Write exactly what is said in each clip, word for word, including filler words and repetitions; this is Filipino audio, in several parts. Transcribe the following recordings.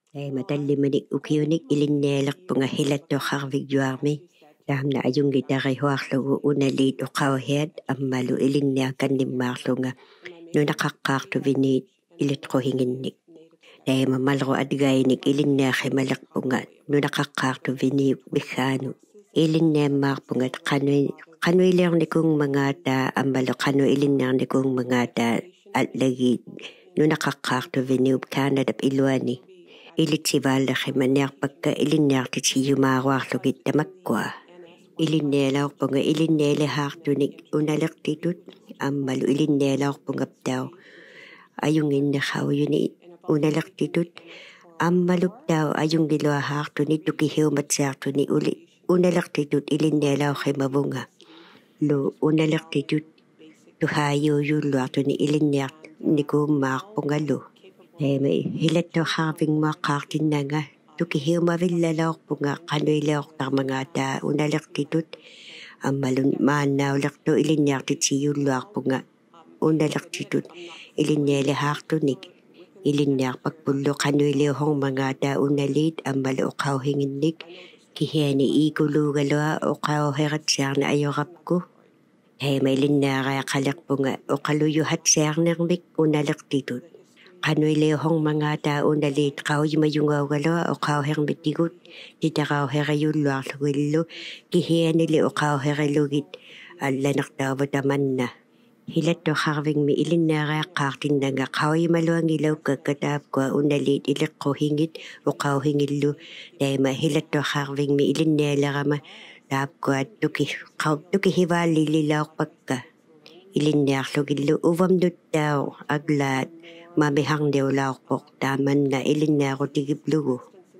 Ay matallimanik ukiunik ilinneelaqpunga hilattuaqarvigjuarmi taamna ajungitarihuarlugu unalit uqauhiat ammalu ilinniakannimaarlunga nunaqaqqaartuviniit ilitquhinginnik taima malru adgainik ilinniaqimalaqpunga nunaqaqqaartuviniuk bikhaanu ilinniammaarpungat qanui qanuiliarnikung mangata ammalu qanu ilinniarnikung mangata atlagit nunaqaqqaartuviniup kaanadap iluani ilitsivaallerrimaniarpakka ilinniartitsiyumaaruarlugit tamakkua ilinnialaorpunga ilinnialihaartunik unalertitut ammalu ilinnialaorpungaptau ajunginnerraujuni unalertitut ammaluptau ajungiluahaartuni tukihiumatsiartuni uli unalertitut ilinnialaorrimavunga lu unalertitut tuhaayuujulluartuni ilinniart nikuummaarpungalu Eme hilatto harving maqaartinnanga tukihiumavillalaorpunga qanuileortarmangata unalertitut ammalun maannaulertu ilinniartitsiyulluarpunga unalertitut ilinnialihaartunik ilinniarpakpullu qanuiliuhormangata unalit ammalu uqauhinginnik kihiani iikuluugalua uqauheratsiarna ajorapku Eme ilinniaraaqalerpunga uqaluyuhatsiarnermik unalertitut qanuiliuhormangata unalit qaujimayungaugalua uqauhermitigut titaqauherajulluarlugillu kihianili uqauheralugit алланертааватаманна хилаттохарвигми илиннаариаққаартиннага қауималуангилауккаккатаапкуа уналит илеққухингит уқаухингиллу таима хилаттохарвигми илинниалерама таапкуат туки қау туки хивааллилилаорпакка илинниарлугиллу увамнуттаау аглаат мамихарниулаорпоқ тааманна илинниарутигиплугу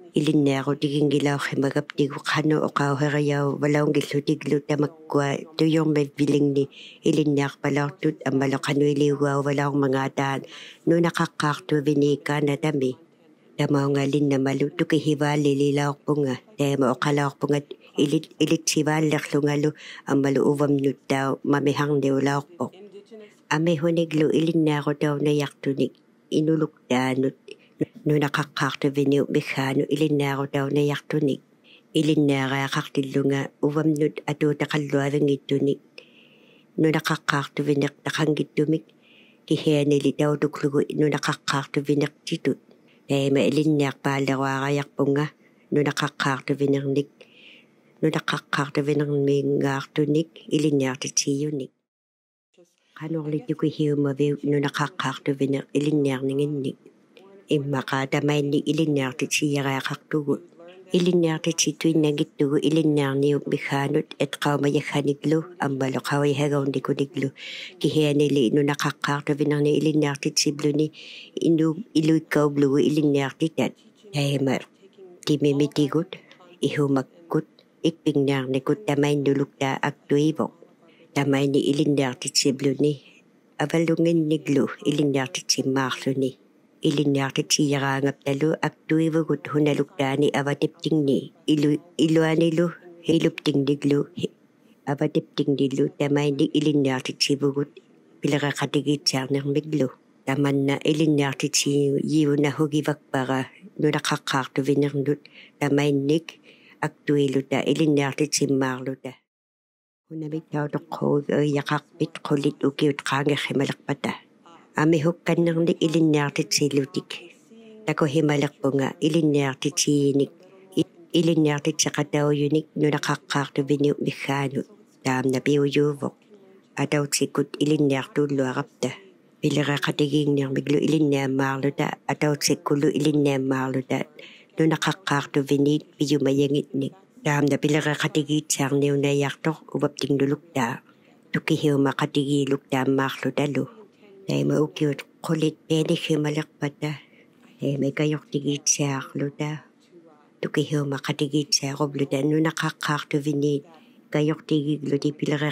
илинниарутигингилаорхимагап тигу қану оқаухериау валаунгиллутиглу тамаккуа туйормаввилингни илинниарпалаортут аммало қануилиугау валаормангаатаат нунақаққаартувиникаана тами тамаунгалиннамалу тукихивааллилилаорпунга таама оқалаорпунгат илит илитсивааллерлунгалу аммалу увамнуттау мамихарниулаорпоқ амихуниглу илинниарутаунаяртуник инулуктаанут нунақаққаартувиниу михаану илинниарутаунаяртуник илинниариақартиллунга увамнут атуутақаллуавингиттуник нунақаққаартувинеқ тақангиттумик кихианили таутуклугу нунақаққаартувинертитут таима илинниарпааллеруараярпунга нунақаққаартувинерник нунақаққаартувинермиингаартуник илинниартитсиюник qanorlittukihиумавиу нунақаққаартувинер илинниарнингинник иммақаатамаинни илинниартитсиераақартугу илинниартитситуиннагиттугу илинниарниуп михаанут этқаумаяханиглу аммалу қауихагорникуниглу кихианили нунақаққаартувинерни илинниартитсиблуни ину илуиккаублугу илинниартитат таима кимимитигут ихумаккут икпингнаарникут тамаиннулуктаа актуивоқ тамаини илинниартитсиблуни аваллунгинниглу илинниартитсиммаарлуни илинниартитсиераангапталу актуивгут хуналуктаани аватиптингни илу илуанилу хилуптингниглу аватиптингнилу тамаини илинниартитсивгут пилеқақатигитсаарнермиглу таманна илинниартитси юунахугивакпара нунақаққаартувинернут тамаинник актуилута илинниартитсиммаарлута унамиттаутоққууг яқарпит қулит укиут qaangerrimalerpata амихукканнерник илинниартитсилутик такохималерпунга илинниартитсииник илинниартитсеқатауюник нунақаққаартувиниу михаану таамна пиуюувоқ атаутсиккут илинниартууллуарапта пилеқақатигиинниармиглу илинниаммаарлута атаутсиккулу илинниаммаарлута нунақаққаартувиниит пиюмаянгитник таамна пилеқақатигиитсаарниунаяартор уваптингнулуктаа тукихиума қатигиилуктааммаарлуталу таима укиут қулит пенихималерпата таима кайортигиитсаарлута тукихиума қатигиитсааровлута нунақаққаартувиниит кайортигиглути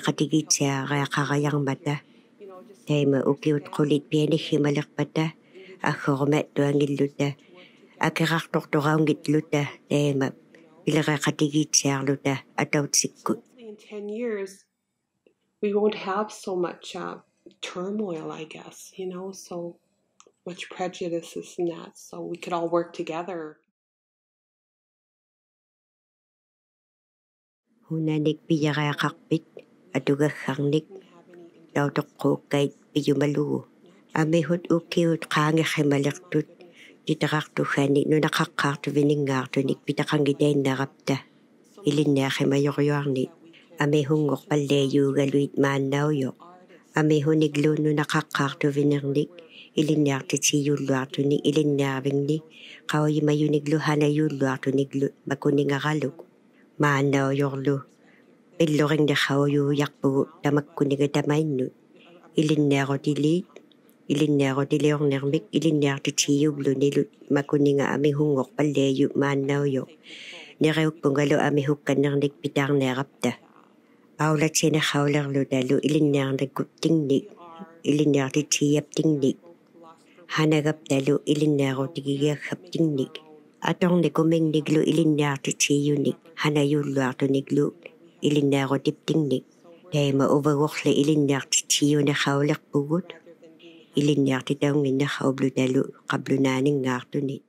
пилеқақатигиитсаариақараярмата таима укиут қулит пенихималерпата аггорума туангиллута акерартортораангитлута таима пилеқақатигиитсаарлута атаутсиккут In ten years, we won't have so much uh, turmoil, I guess, you know, so much prejudices and that, so we could all work together. Hunanik piyaqaqarpit atugaggarnik tautoqqууkkait piyumaluu amihut ukiut qaangerrimalertut titaqartuggani nunaqaqqaartuviningaartunik pitaqangitainnarapta ilinniarrimajoriuarni amihunngorpalliayuugaluit maannaujo amihuniglu nunaqaqqaartuvinernik ilinniartitiyulluartunik ilinniarvingni qauyimayuniglu hanayuulluartuniklu makuningaralu maannaujorlu illoringnerraujuujarpugu tamakkuniga tamainnu ilinniarutiliit ilinniarutiliornermik ilinniartitiyuullunilut makuninga amihunngorpalliayu maannaujo neriukpungalu amihukkannernik pitaarniarapta aulatsinerraulerlutalu ilinniarnakkut tingnik ilinniartitiyaptingnik hanagaptalu ilinniarutigigiaggap tingnik atornikumingniklu ilinniartitiyunik hanayuulluartuniklu ilinniarutiptingnik taima uvagorli ilinniartitiyunerraulerpugut ilinniartitaunginnerraublutalu qablunaaningaartunit